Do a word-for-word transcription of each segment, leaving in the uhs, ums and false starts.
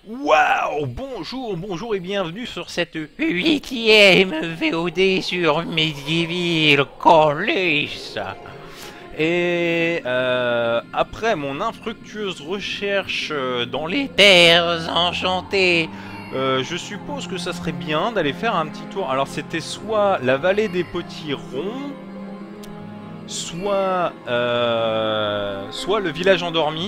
Waouh! Bonjour, bonjour et bienvenue sur cette huitième V O D sur Medieval College. Et euh, après mon infructueuse recherche euh, dans les terres enchantées, euh, je suppose que ça serait bien d'aller faire un petit tour. Alors c'était soit la vallée des Potirons, soit, euh, soit le village endormi.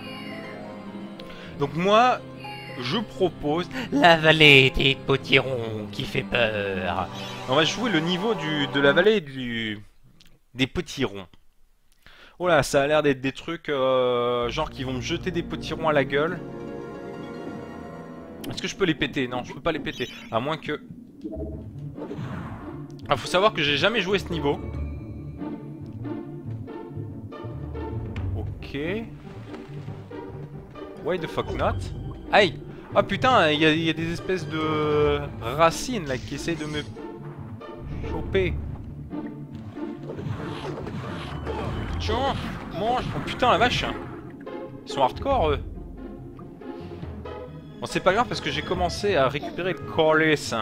Donc moi, je propose la vallée des Potirons qui fait peur. On va jouer le niveau du, de la vallée du, des Potirons. Oh là, ça a l'air d'être des trucs euh, genre qui vont me jeter des potirons à la gueule. Est-ce que je peux les péter? Non, je peux pas les péter. À moins que... Ah, faut savoir que j'ai jamais joué ce niveau. Ok. Why the fuck not? Aïe! Ah putain, il y, y a des espèces de racines là qui essayent de me choper. Tiens, mange! Oh putain la vache! Ils sont hardcore eux! Bon c'est pas grave parce que j'ai commencé à récupérer le corliss.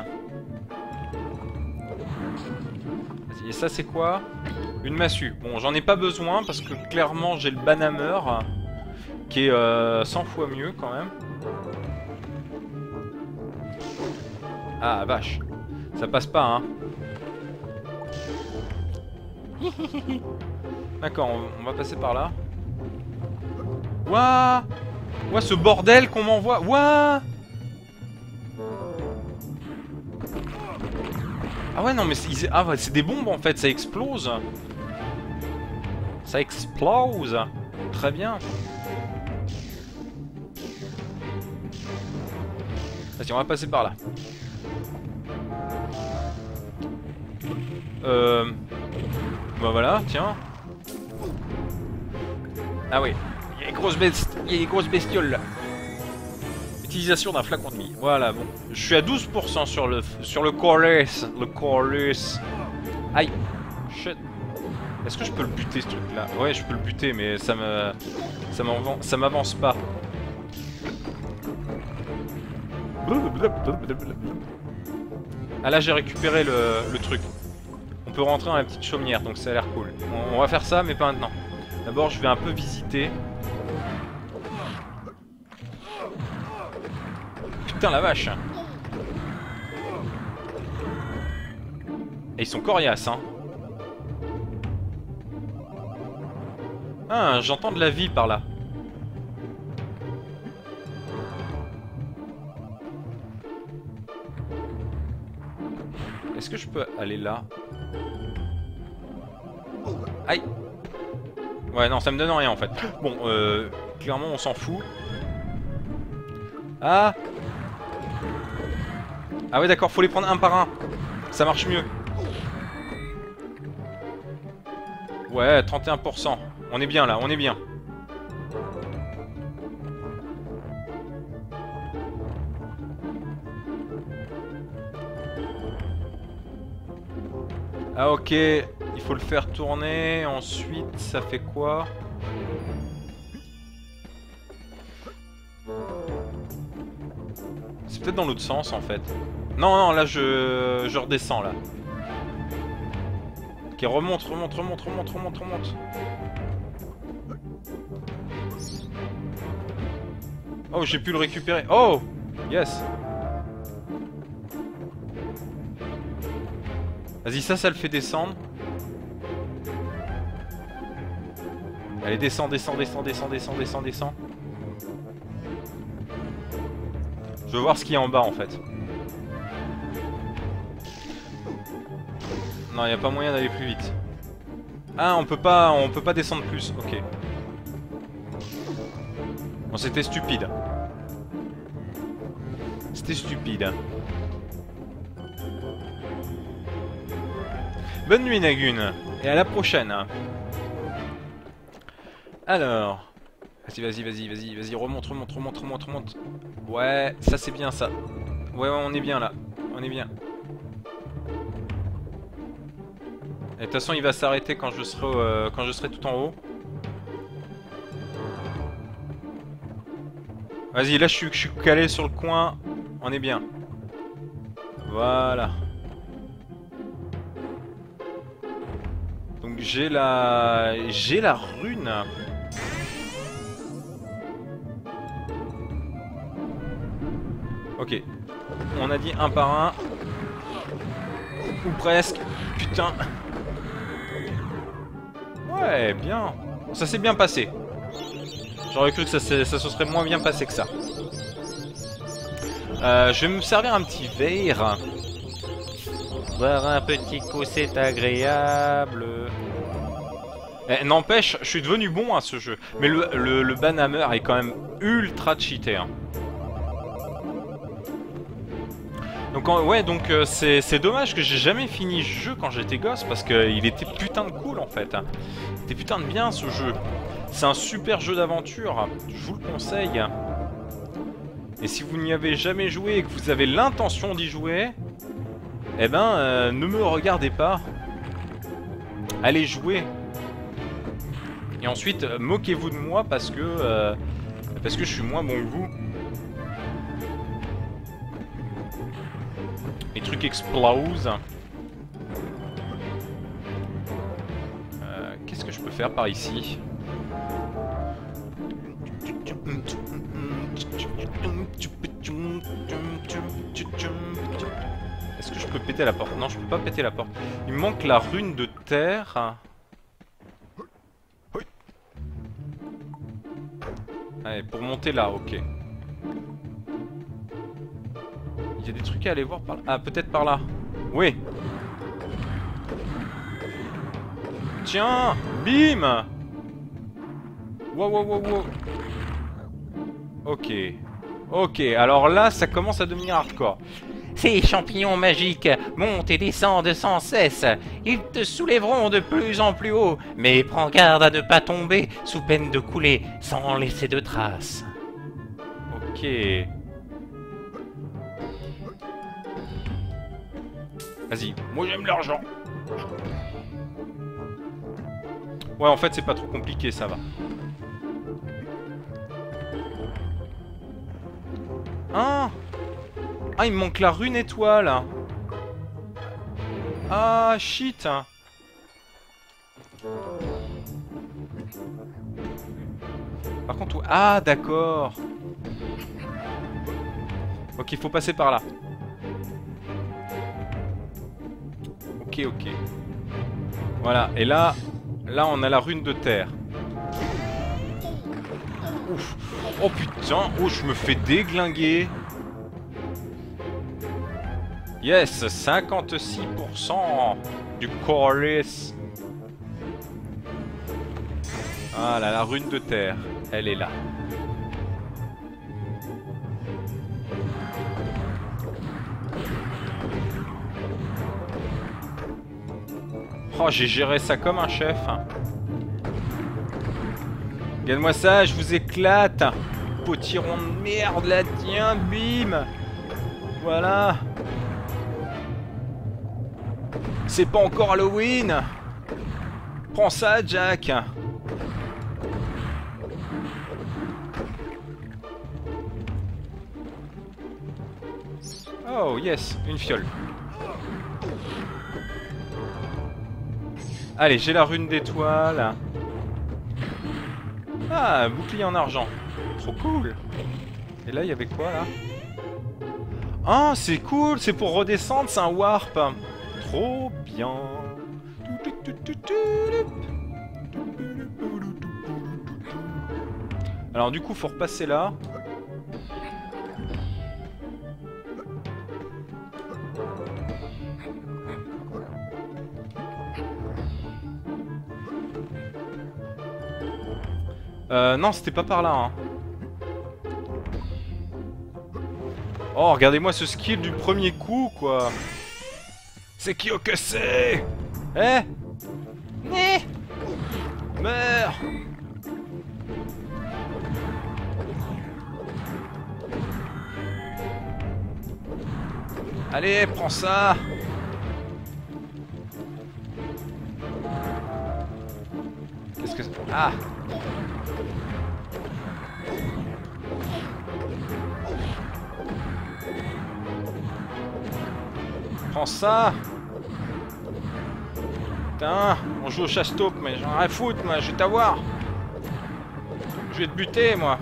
Vas-y, et ça c'est quoi? Une massue. Bon j'en ai pas besoin parce que clairement j'ai le banhammer qui est euh, cent fois mieux quand même. Ah vache, ça passe pas hein. D'accord, on, on va passer par là. Ouah! Ouah, ce bordel qu'on m'envoie! Ouah! Ah ouais, non, mais c'est ah, ouais, c'est des bombes en fait, ça explose! Ça explose! Très bien! Vas-y, on va passer par là. Euh... Bah voilà, tiens. Ah oui, il y a des grosses bestes, il y a des grosses bestioles là. Utilisation d'un flacon de mie. Voilà, bon. Je suis à douze pour cent sur le sur le corliss, le corliss. Aïe. Shit. Est-ce que je peux le buter ce truc là? Ouais, je peux le buter mais ça me ça m'avance ça m'avance pas. Ah là, j'ai récupéré le, le truc. On peut rentrer dans la petite chaumière, donc ça a l'air cool. On, on va faire ça, mais pas maintenant. D'abord, je vais un peu visiter. Putain, la vache! Et ils sont coriaces, hein. Ah, j'entends de la vie par là. Est-ce que je peux aller là? Aïe! Ouais, non, ça me donne rien en fait. Bon, euh, clairement, on s'en fout. Ah! Ah ouais, d'accord, faut les prendre un par un. Ça marche mieux. Ouais, trente et un pour cent. On est bien là, on est bien. Ah ok, il faut le faire tourner, ensuite ça fait quoi? C'est peut-être dans l'autre sens en fait. Non, non, là je, je redescends là. Ok, remonte, remonte, remonte, remonte, remonte, remonte. Oh, j'ai pu le récupérer. Oh! Yes! Vas-y, ça, ça le fait descendre. Allez, descend, descend, descend, descend, descend, descend, descend. Je veux voir ce qu'il y a en bas, en fait. Non, il n'y a pas moyen d'aller plus vite. Ah, on peut pas, on peut pas descendre plus. Ok. Bon, c'était stupide. C'était stupide. Bonne nuit Nagune, et à la prochaine. Alors, vas-y, vas-y, vas-y, vas-y, vas-y, remonte, remonte, remonte, remonte, remonte. Ouais, ça c'est bien ça. Ouais, ouais, on est bien là, on est bien. Et de toute façon, il va s'arrêter quand je serai, euh, quand je serai tout en haut. Vas-y, là je suis, je suis calé sur le coin. On est bien. Voilà. Donc j'ai la... J'ai la rune. Ok. On a dit un par un. Ou presque. Putain. Ouais, bien. Ça s'est bien passé. J'aurais cru que ça, ça se serait moins bien passé que ça. Euh, je vais me servir un petit verre. Boire un petit coup, c'est agréable. Eh, n'empêche, je suis devenu bon à ce jeu. Mais le, le, le Banhammer est quand même ultra cheaté. Hein. Donc en, ouais, donc euh, c'est dommage que j'ai jamais fini ce jeu quand j'étais gosse parce qu'il était putain de cool en fait. Il était putain de bien ce jeu. C'est un super jeu d'aventure, je vous le conseille. Et si vous n'y avez jamais joué et que vous avez l'intention d'y jouer, eh ben euh, ne me regardez pas. Allez jouer. Et ensuite euh, moquez-vous de moi parce que euh, parce que je suis moins bon que vous. Les trucs explosent. Euh, Qu'est-ce que je peux faire par ici? Est-ce que je peux péter la porte? Non, je peux pas péter la porte. Il me manque la rune de terre. Allez, pour monter là, ok. Il y a des trucs à aller voir par là. Ah, peut-être par là. Oui. Tiens, bim. Wow, wow, wow, wow. Ok. Ok, alors là, ça commence à devenir hardcore. Ces champignons magiques montent et descendent sans cesse. Ils te soulèveront de plus en plus haut, mais prends garde à ne pas tomber sous peine de couler sans laisser de traces. Ok. Vas-y, moi j'aime l'argent. Ouais, en fait, c'est pas trop compliqué, ça va. Ah, ah, il me manque la rune étoile. Ah, shit. Par contre, ah, d'accord. Ok, il faut passer par là. Ok, ok. Voilà, et là, là, on a la rune de terre. Ouf. Oh putain, oh, je me fais déglinguer. Yes, cinquante-six pour cent du chorus. Voilà, la rune de terre, elle est là. Oh, j'ai géré ça comme un chef. Regarde-moi ça, je vous éclate. Potiron de merde là, tiens, bim. Voilà. C'est pas encore Halloween. Prends ça, Jack. Oh, yes, une fiole. Allez, j'ai la rune d'étoile. Ah, bouclier en argent. Trop cool. Et là, il y avait quoi, là? Ah, c'est cool, c'est pour redescendre, c'est un warp. Trop bien. Alors, du coup, faut repasser là. Euh, non, c'était pas par là, hein. Oh, regardez-moi ce skill du premier coup, quoi. C'est qui au que c'est? Eh? Eh? Meurs! Allez, prends ça! Qu'est-ce que c'est? Ah! Prends ça. Putain, on joue au chasse-taupe, mais j'en ai rien à foutre, moi, je vais t'avoir. Je vais te buter, moi.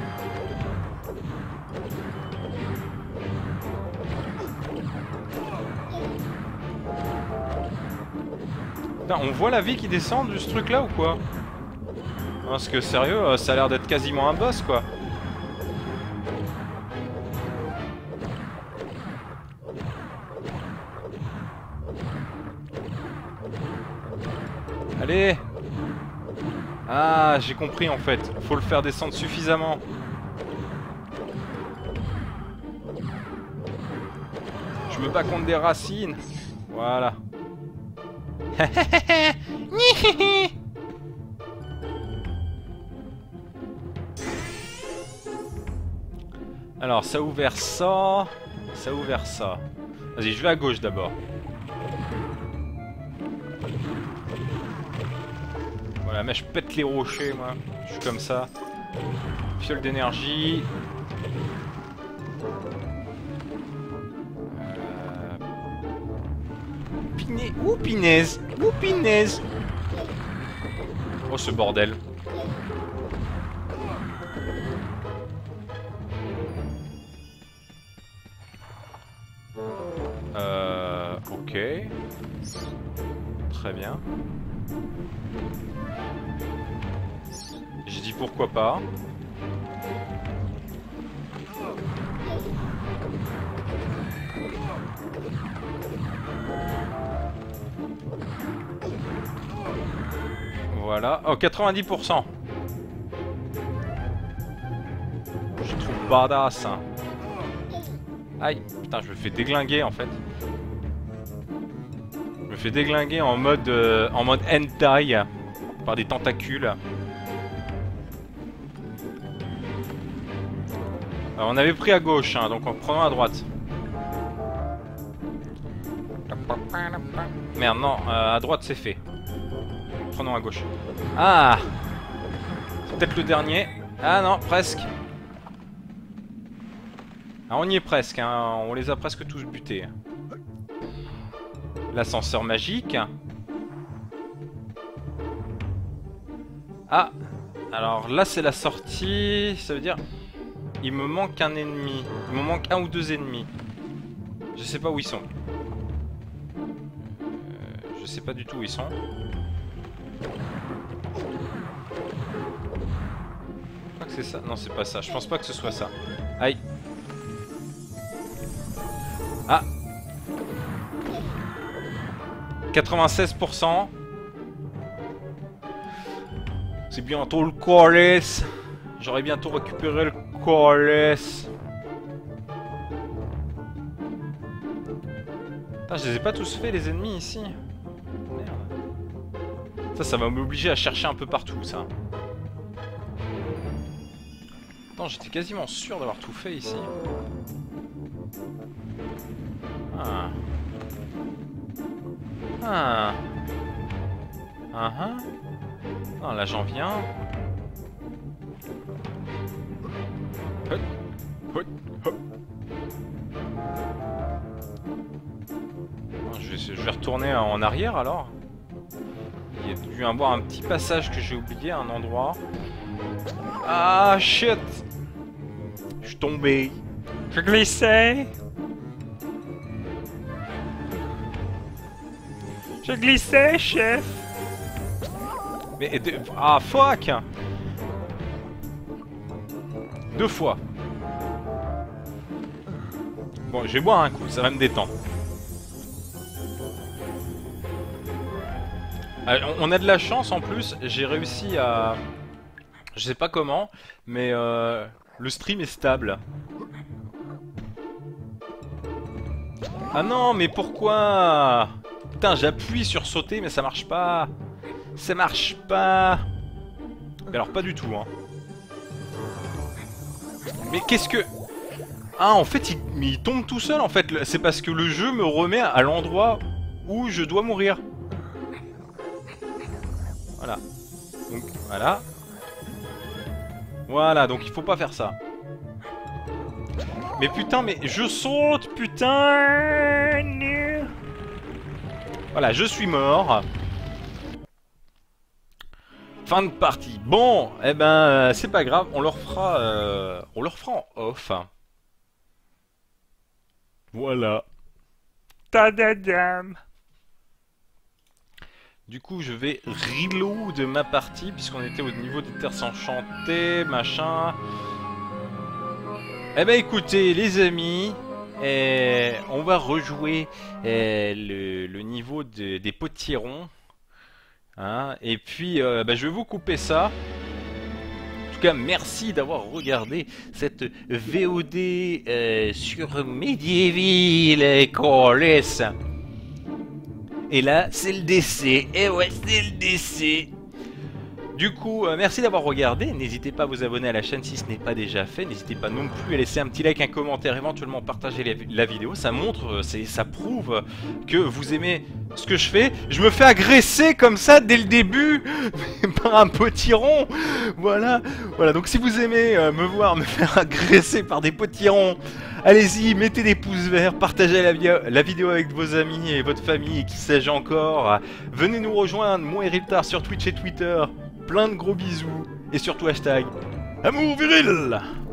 Putain, on voit la vie qui descend de ce truc-là ou quoi? Parce que sérieux, ça a l'air d'être quasiment un boss, quoi. Allez. Ah, j'ai compris en fait. Faut le faire descendre suffisamment. Je me bats contre des racines. Voilà. Alors, ça a ouvert ça. Ça a ouvert ça. Vas-y, je vais à gauche d'abord. Voilà, mais je pète les rochers, moi. Je suis comme ça. Fiole d'énergie. Euh... Piné... Ouh, pinaise. Ouh, pinaise. Oh, ce bordel. Euh... Ok. Très bien. J'ai dit pourquoi pas. Voilà. Oh, quatre-vingt-dix pour cent. Je trouve badass. Hein. Aïe. Putain, je me fais déglinguer en fait. Je me fais déglinguer en mode, euh, en mode hentai. Par des tentacules. Alors, on avait pris à gauche, hein, donc en prenant à droite. Merde, non, euh, à droite c'est fait. Prenons à gauche. Ah, c'est peut-être le dernier. Ah non, presque. Ah, on y est presque, hein, on les a presque tous butés. L'ascenseur magique. Ah, alors là c'est la sortie, ça veut dire... Il me manque un ennemi. Il me manque un ou deux ennemis. Je sais pas où ils sont. Euh, je sais pas du tout où ils sont. Je crois que c'est ça. Non, c'est pas ça. Je pense pas que ce soit ça. Aïe. Ah. quatre-vingt-seize pour cent. C'est bientôt le Corliss. J'aurais bientôt récupéré le Corliss. Putain, je les ai pas tous fait les ennemis ici. Merde. Ça, ça va m'obliger à chercher un peu partout, ça. Attends, j'étais quasiment sûr d'avoir tout fait ici. Ah. Ah. Ah ah. Non, là j'en viens. Hop, hop, hop. Je vais, je vais retourner en arrière alors. Il y a dû y avoir un petit passage que j'ai oublié, un endroit. Ah shit! Je suis tombé. Je glissais. Je glissais, chef. Mais de... ah fuck! Deux fois. Bon, je vais boire un coup, ça va me détendre. Alors, on a de la chance en plus, j'ai réussi à... Je sais pas comment, mais euh, le stream est stable. Ah non, mais pourquoi? Putain, j'appuie sur sauter, mais ça marche pas. Ça marche pas. Mais alors, pas du tout, hein. Mais qu'est-ce que... Ah, en fait, il... Mais il tombe tout seul, en fait. C'est parce que le jeu me remet à l'endroit où je dois mourir. Voilà. Donc, voilà. Voilà, donc il faut pas faire ça. Mais putain, mais je saute, putain. Voilà, je suis mort. Fin de partie. Bon, eh ben, euh, c'est pas grave, on leur fera, euh, on leur fera en off. Voilà. Tadadam. Du coup, je vais reload ma partie, puisqu'on était au niveau des terres enchantées, machin. Eh ben, écoutez, les amis, eh, on va rejouer eh, le, le niveau de, des potirons. Hein, et puis, euh, bah, je vais vous couper ça. En tout cas, merci d'avoir regardé cette V O D euh, sur Medieval Chorus. Et là, c'est le décès. Et ouais, c'est le décès. Du coup, euh, merci d'avoir regardé. N'hésitez pas à vous abonner à la chaîne si ce n'est pas déjà fait. N'hésitez pas non plus à laisser un petit like, un commentaire, éventuellement partager la, la vidéo. Ça montre, ça prouve que vous aimez ce que je fais. Je me fais agresser comme ça dès le début par un potiron. Voilà, voilà. Donc si vous aimez euh, me voir me faire agresser par des potirons, allez-y, mettez des pouces verts, partagez la, vi la vidéo avec vos amis et votre famille et qui sais-je encore. Venez nous rejoindre, moi et Riptar sur Twitch et Twitter. Plein de gros bisous et surtout hashtag amour viril.